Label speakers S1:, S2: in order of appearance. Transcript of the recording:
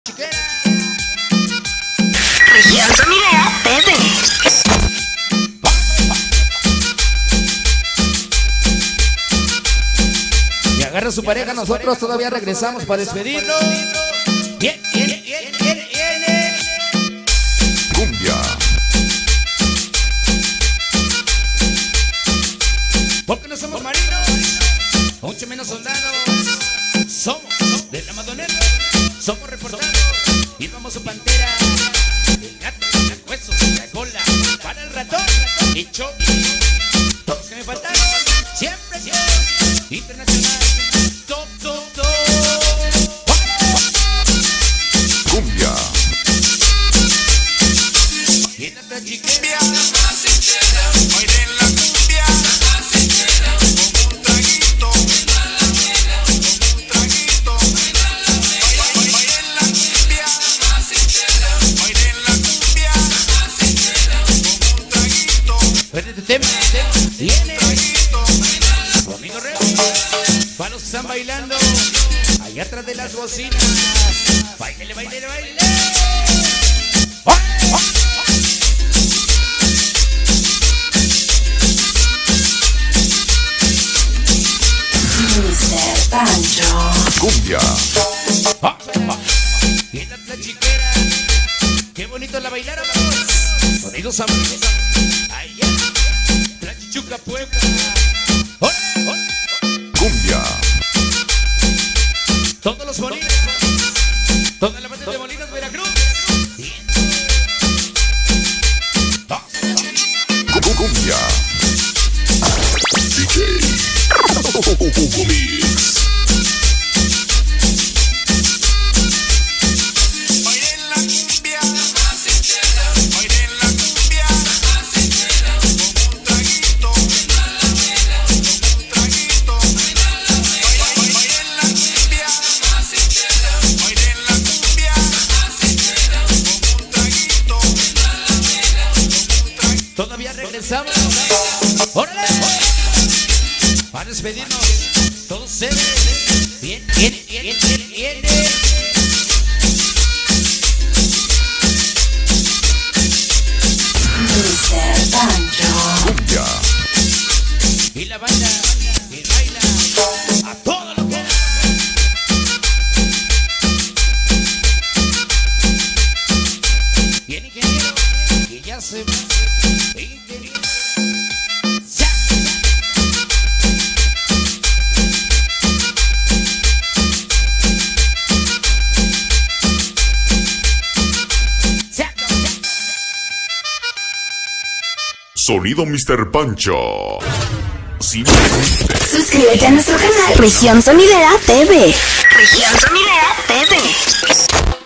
S1: Chiquera.
S2: Región Sonidera TV.
S1: Y agarra a su pareja, nosotros todavía regresamos para despedirnos. Bien, bien, bien, bien, bien.
S3: Cumbia.
S1: Porque no somos marinos, mucho menos soldados. Somos de la Madonera, somos reportados y vamos a pantera. El gato, el hueso, la cola, para el ratón, y Chucky. Todos que me faltaron, siempre, siempre. Internacional, top, top, top.
S3: Cumbia.
S1: Y en esta chiquera. Este tema viene conmigo Rey, para los que están bailando allá atrás de las bocinas. Bailele, bailele, bailele.
S2: Mr. Pancho.
S3: Cumbia.
S1: Y esta es la chiquera, qué bonito la bailaron sonidos amigos. Allá, la Chichuca Puebla.
S3: Cumbia.
S1: Todos los Molinos, toda la banda de Molinos, Veracruz.
S3: Cumbia. DJ Mix.
S1: Todavía regresamos. ¡Órale! Para despedirnos, todos ustedes. Bien, bien, bien, bien, bien.
S2: Mr. Pancho.
S3: Cumbia.
S1: Y la banda que baila a todo lo que da. Bien, ingeniero, que ya se va. Ingeniero. ¡Ya! ¡Ya!
S3: Sonido Mr. Pancho. Simplemente.
S2: Suscríbete a nuestro canal Región Sonidera TV. Región Sonidera TV.